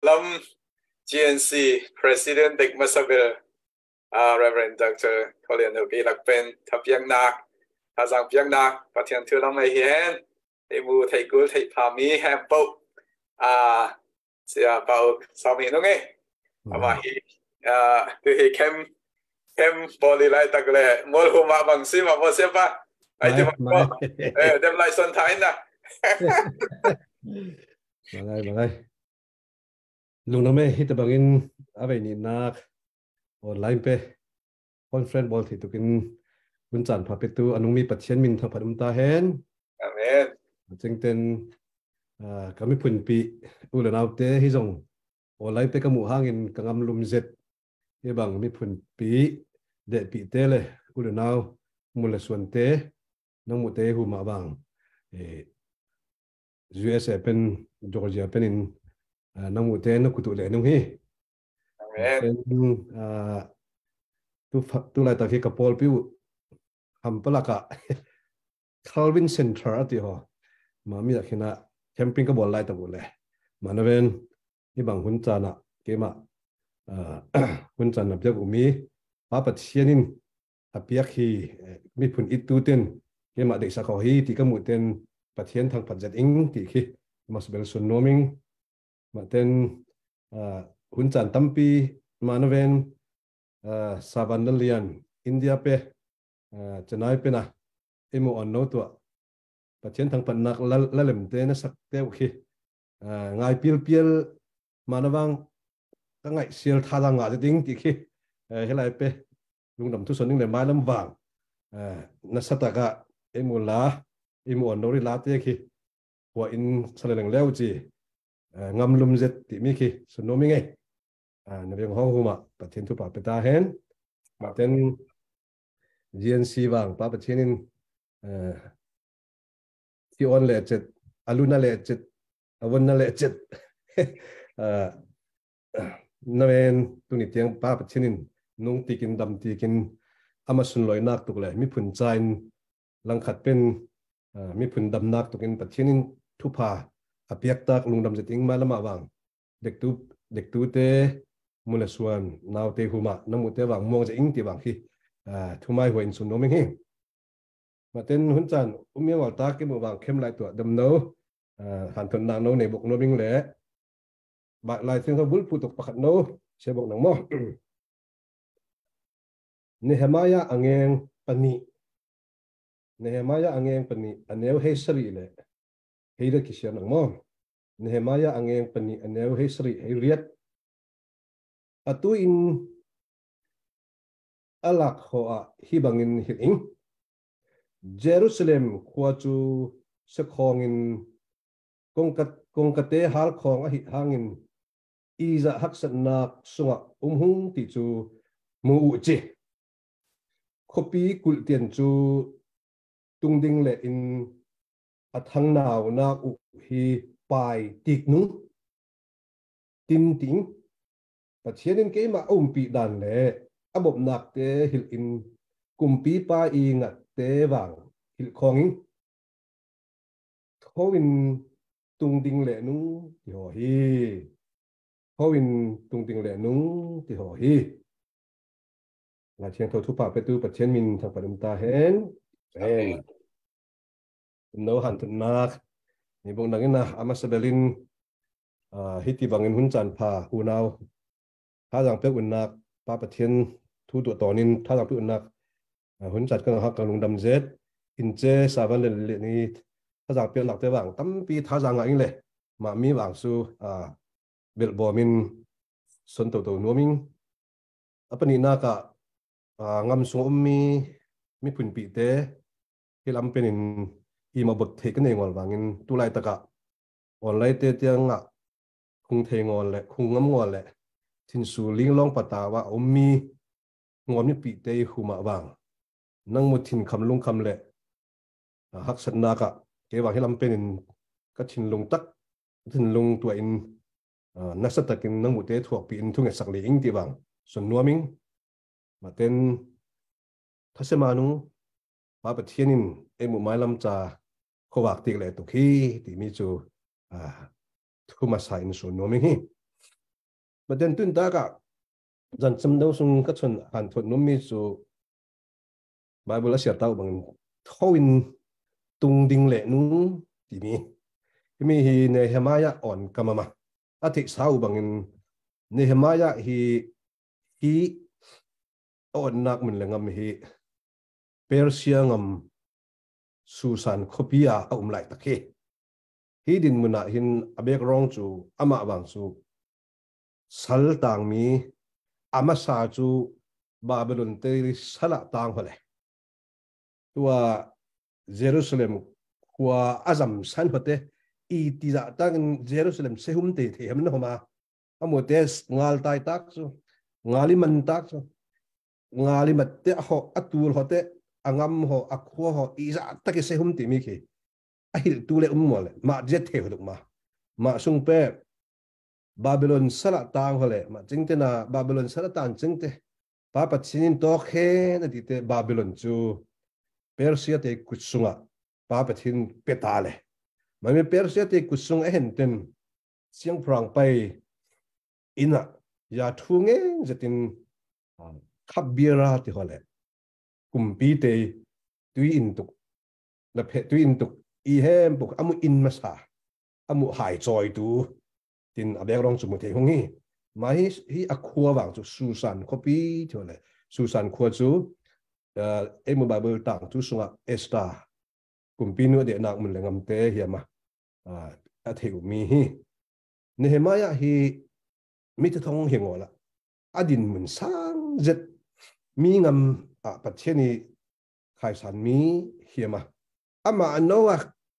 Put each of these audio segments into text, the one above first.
Lam GNC President Dick Masabil Reverend Dr. Colin Hobi Lakpen Tapiang Nak Hazang Piang Nak Patian Tulam Mai Hian Emu Thai Gul Thai Pami Ham Pau Sia Pau Sami Nunge Ama Hi Tu Hi Kem Boli Lai Takle Mol Huma Bang Sima Mo Sepa Ai Dem Dem Lai Son Thai Na Bagai Lung name hit bangin aveni nak online pe conference ball thi tukin buncan phapetu anungmi pathian min tha phadum ta hen amen chengten kami punpi ulanaute hi jong online pe kamu hangin kangam lumzet ye bang mi punpi de pi tele ulanau mulaswante namute huma bang US pen Georgia penin namute na kutu le nung hi amen tu lai ta ki kapol piu hampalaka Calvin Center ati ho mami akhina camping ka bol lai ta bole manaven hi bang hun chana kema hun chan napyak umi papat sianin apiak hi mi phun ituten kema de sa kho hi ti ka muten pathian thang phat zat ing ti khi masbel sun noming maten hun chan tampi manaven savanalian India pe chennai pe na emu onno to pathian thang phat nak lalem te na sak te khi ngai pil manawang ka ngai sial thala nga ding ti khi helai pe lungdam tu soning le mai lam wang na sataka emu la emu onno ri la te khi wa in saleng leu chi ngam lum zet ti mi khi sunomi nge na beng ho huma pathian tu pa peta hen maten GNC bang pa pathianin ti on le chet aluna le chet awon le chet namen tuni tiang pa pathianin nung tikin dam tikin amasun loi nak tukle mi phun chain langkhat pen mi phun dam nak tukin pathianin thupa apiak tak lungdam zeting malama wang dektu te mulaswan naw te huma namute wang mong je ing ti wang hi thumai hoin sun noming hi maten hunchan umia wal ta ke mo wang khem lai to dam no han thon na no ne bok noming le ba lai thing bul pu tok pakhat no se bok nang mo Nehemiah angeng pani aneu he sri le heira kisya nang mo Nehemiah angeng pani aneu he sri he riat atu in alak hoa hibangin hiling Jerusalem khuachu sekhongin kongkate hal khong a hi hangin iza haksat nak sunga umhung ti chu mu uchi khopi kultian chu tungding le in athang naw na u hi pai tik nu tin ting pathianin ke ma pi dan le abob nak te hil in kumpi pa i ngat te wang hil khongin thowin tungding le nu ti ho hi thowin tungding le nu ti ho hi la thiang tho thu pa pe tu pathian min thang padum ta hen no han tu nak ni bong nangina amasabelin hiti bangin hun chan pha unaw tha jang pe unnak pa pathian thu tu tonin tha jang pe unnak hun chat ka ha ka lungdam zet in che savan le ni tha jang pe lak te wang tam pi tha jang ang le ma mi wang su bel bomin son to noming apani na ka ngam sung mi phun pi te hilam penin i ma bot the kan engol wangin tulai taka online te tianga khung the ngol le khung ngam ngol le thin su ling long patawa ummi ngom ni pi te huma wang nang mu thin kham lung kham le hak sat na ka ke wa hilam penin ka thin lung tak thin lung tua in nasatakin nang mu te thuak pi in thunge sak le ing ti wang son nuaming maten thasemanu pa pathianin emu mailam cha khowak tik le tu khi ti mi chu thuma sa in son noming hi ประเด็นตุนตากะจันจำเดาซุงก็ชนหันทนนุ่มมีสู่บาเบลเสียเต้าบางท้าวินตุงดิ่งเละนู้ทีนี้มีฮีเนเฮมายะอ่อนกำมาอาทิตย์เช้าบางเนเฮมายะฮีอ่อนนักมันเลยงำฮีเปอร์เซียงำสุสานคบีอาอุ้มไหลตะเคฮีดินมุนาหินอเบกร้องจูอามาบางจูสัลต่างมีอามาซาจูบาบิลอนเตอร์สละต่างเลยตัวเยรูซาเล็มขัวอาซัมสันหัวเตอีที่จะตั้งเยรูซาเล็มเซฮุมเตที่เห็นนะฮะมาอามุเตสงาลไตตักซูงาลิมันตักซูงาลิมัดเตะหออัตูลหัวเตอังมหออักขัวหออีจะตักเซฮุมเตมีกี่ไอ้ตัวเล็กมัวเลยมาเจ็ดเทวดุมาซุงเป้บาบิลอนสละต่างหัวเลยมาจึงเตนะบาบิลอนสละต่างจึงเตป้าปัจจินินโตเขนติเตบาบิลอนจูเปอร์เซียเตกุสุงะป้าปัจจินเปตาเลยมันมีเปอร์เซียเตกุสุงเห็นเต็มเสียงพรางไปอินะยาทุ่งเองจะตินขับเบียร์ที่หัวเลยกุมปีเตตุยอินตุกและเพตุยอินตุกอีเฮมปุกอามุอินมาสาอามุหายจอยตูตินอเบกรองสมุทรหงงี้มาฮีอคัวบางจูสุสานคบีที่หัวเลยสุสานคัวจูมุบาเบิลต่างจูสุงะเอสตากุมปีนัวเดนักมันเลยงำเตะเฮียมาอาเทวมีฮีเนเฮมายะฮีมิตรทองเฮงวละอดินเหมือนสร้างเจ็ดมีงำปัจเจนีขายสันมีเฮียมาอามาโนวะ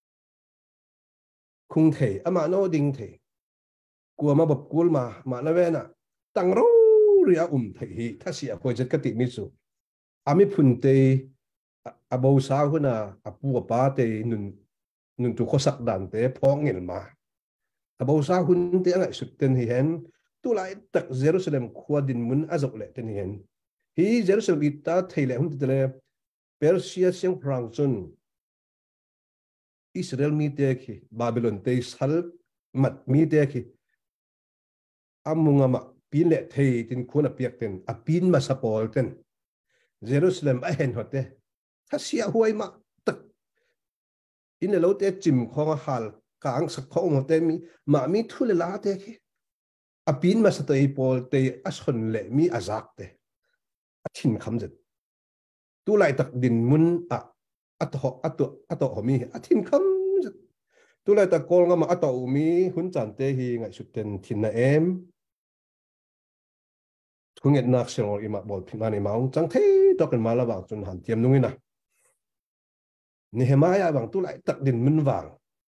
คุงเทอามาโนดิงเทกลัวมาบบกูลมาณเวน่ะตั้งรู้เรียเทฮีถ้าเสียควรจะกติมิสุอามิพุนเตอาบูสาวคนน่ะอาปูป้าเตนุนตุขสักดันเตพ้องเงินมาอาบูสาวคนเตอะไรสุดเต็นเห็นตัวไรตักเยรูซาเล็มขวดินมุนอาจจะเละเต็นเห็นฮีเยรูซาเล็มอิตาไทยเละหุ่นเตเลเปอร์เซียเสียงพรังซุนอิสราเอลมีเตะคีบาบิลอนเตยสัลมัดมีเตะคีอามุงมาปีนเละเทยตินคุณอภิยักเต็นอปีนมาสปอลเต็นเยรูซาเล็มเห็นหัวเตถ้าเสียหวยมาตักอินเดลเตจิมของฮัลกางสักของหัวเตมีทุเลลาเตะคีอปีนมาสเตยปอลเตยอัศนเละมีอาซักเตทิ้งคำจัดตัวไหลตักดินมุนอัตหอมีทิ้งคำจัดตัวไหลตักกอลงมาอัตอุมีหุ่นจันเตฮีไงสุดเต็นทินนาทุงเงินนักเสียงอิมาบอลพิมาในมาจังเทตกันมาละบางจนหันเทียมนุ่งนะนี่เฮมายาบางตัวไหลตักดินมุนวาง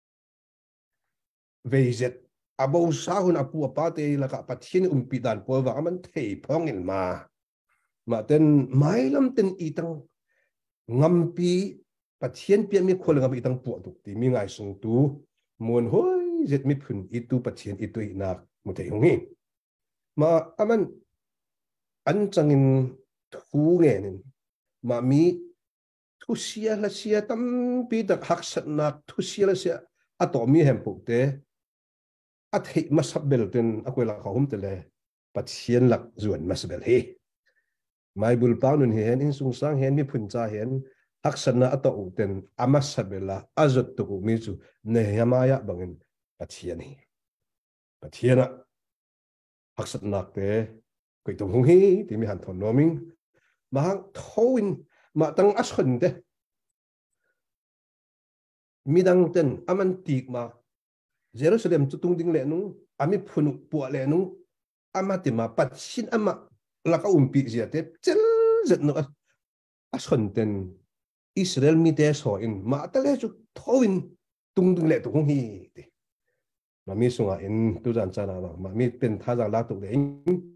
เวเจตอาบูสาหุนอาปูปาเตละกับปัจฉินปีดานปอวางมันเทพ้องเงินมาเต็นไม่ลำเต็นอีตังงำปีปัจเจียนเปียมีคนงำอีตังปวดตุกตีมีไงส่งตูมวนห้อยเจ็ดมีผลอีตูปัจเจียนอีตัวอีนักมุเตยงงี้มามันอันจังอินทูเงินมามีทุเสียละเสียตั้มปีตักหักสนักทุเสียละเสียอัตโตมีแห่งปุกเตอัฐิมาสับเบลเต็นอคุยละเขาหุ่มเตเลปัจเจียนหลักส่วนมาสับเบลเฮไม่บุลปานุนเห็นอินสุงสังเห็นมีพุนจ่าเห็นหักษณะอัตอุเต็นอามัสเบลละอาจุดตุกุมิจูเนยามายะบังอินปัจเจียนีปัจเจียนะหักษณะเตะกุยตรงหงฮีที่มีหันทอนโนมิงมาหังทวินมาตั้งอัศนเตมีดังเต็นอามันตีกมาเยรูซาเล็มจุดตรงดิ่งเลนุอามิพุนุปัวเลนุอามาติมาปัจฉินอามาลักอุ้มปีเสียเตเจลเจ็ดนักอัศนเต็นอิสราเอลมีเตสโฮอินมาตะเลจุทวินตรงดิ่งเลตุงฮีมามีสุงอินตุจันจานามามีเป็นท่าจางลาตุกเลง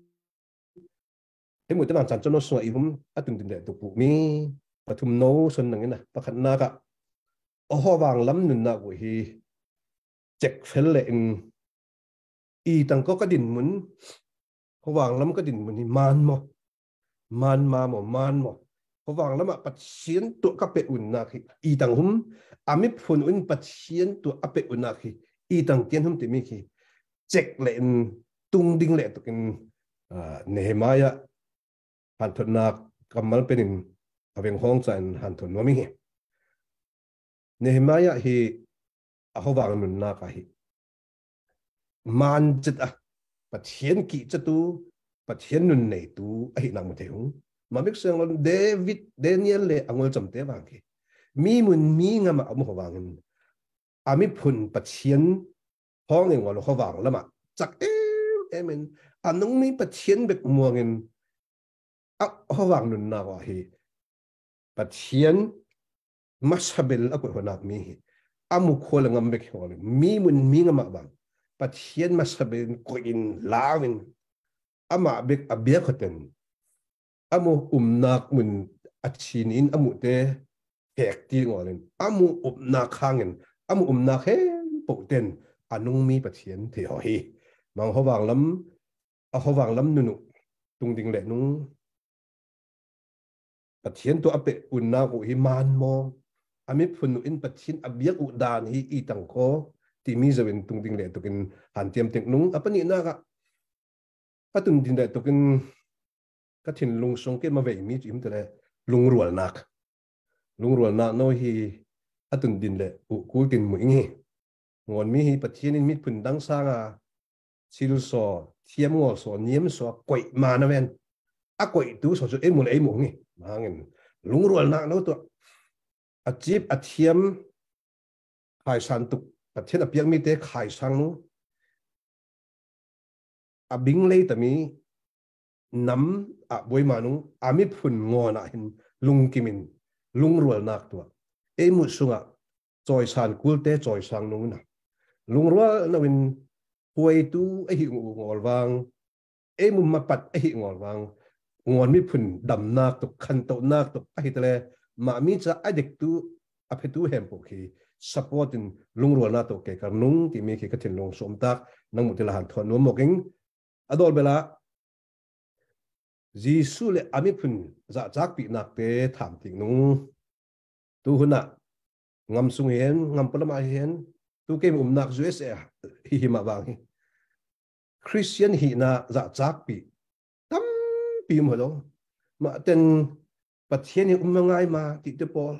เห็นหมดตั้งจันจนสุงอิบุมอัตุงดิ่งเลตุกมีปฐุมโนส่วนหนึ่งนะประคันนากะโอ้โหวางล้ำหนุนนักวิฮีเจ็กเฟลเลงอีตังก็ดินเหมือนพอวางแล้วมันก็ดินเหมือนมันหมดมันมาหมดมันหมดพอวางแล้วมาปัจเจียนตัวก็เป็นอุ่นนักอีตังหุ่มอามิพนอุ่นปัจเจียนตัวเป็นอุ่นนักอีตังเตียนหุ่มติมิคีเจ็กเลน tung ding le to kin Nehemiah han thon nak kamal penin aveng hong chan han thon nomi hi Nehemiah hi ahowang nun na ka hi man chit a pathian ki chatu pathian nun nei tu a hi nang the hung mamik sang David Daniel le angol chamte wang ki mi mun mi ngama am howang ami phun pathian hong engol howang lama chak em anung mi pathian bek muangin a howang nun na wa hi pathian masabel ako honak mi hi amu khol ngam bek hol mi mun mi ngama bang pathian masabel ko in lawin ama bek abia khoten amu nak mun achinin amu te hek ti ngolin amu na khangin amu na he poten anung mi pathian the ho hi mang howang lam nunu tung ding le nung pathian to ape unna ko hi man mo ami phun in pathian abiak u dan hi I tang ko ti mi zawin tung ding le to kin han tiam tek nung apani na ka patun din le to kin ka thin lung song ke ma ve mi chim tele lung rual nak no hi atun din le u ku tin mu ngi ngon mi hi pathian in mit phun dang sanga sil so thiam ngol so niem so koi ma na ven a koi tu so so e mu ngi mangin lung rual nak no to a chip a thiam khai san tuk pathian a piang mi te khai sang nu a bing le tami nam a boi manu ami phun ngona hin lung kimin lung rual nak to e mu sunga choi san kul te choi sang nu na lung rual na win huai tu a hi ngol wang e mu mapat a hi ngol wang ngon mi phun dam nak to khan to nak to a hi tele ma mi cha adik tu a phetu hem po khi support in lung rual na to ke kar nung ti mi khi ka thin long som tak nang mu tela han thon no moking adol bela Jisu le ami phun za chak pi nak te tham ting nung tu huna ngam sung hen ngam palama hen tu ke nak USA hi ma wang hi Christian hi na za chak pi tam pi mo lo ma ten pathian hi ngai ma ti te pol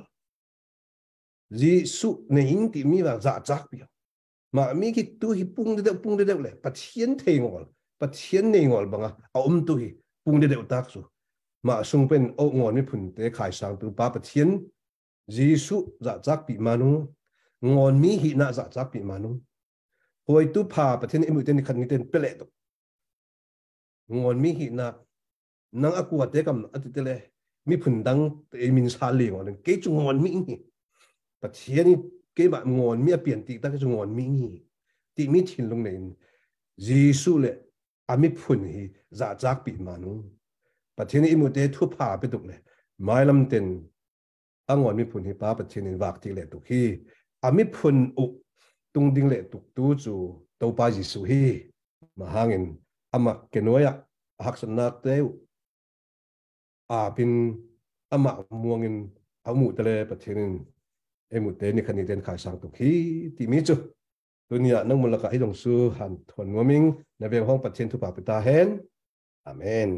Jisu ne ing ti mi wa za chak pi ma mi ki tu hi pung de le pathian thei ngol pathian nei ngol banga a tu hi pung de tak su ma sung pen o ngon mi phun te khai sang tu pa pathian Jisu za chak pi manu ngon mi hi na za chak pi manu hoi tu pha pathian imu ten khan ni ten pele to ngon mi hi na nang aku ate kam atitele mi phun dang e min sa le ngon ke chu ngon mi ni pathian ni ke ba ngon mi a pian ti ta ke chu ngon mi ni ti mi thin lung nei Jisu le ami phun hi za chak pi manu pathian imu te thu pha pe tuk le mai lam ten angon mi phun hi pa pathian in wak ti le tuk hi ami phun u tung ding le tuk tu chu to pa Jisu hi ma hangin ama kenoya haksan nak te a pin ama muangin amu tele pathian emu te ni khani ten khai sang tuk hi ti mi chu dunia nang mulaka hi dong su han thon ngoming na ve hong pathian thu pa pita hen amen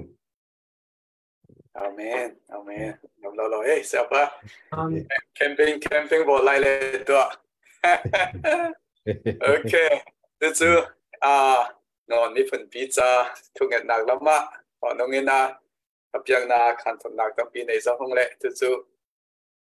Amen. Lo hey siapa camping bo lai le to okay tu ngon mi phun pizza thu nget nak lama nongin na apyang na khan thon nak tam pi nei sa hong le tu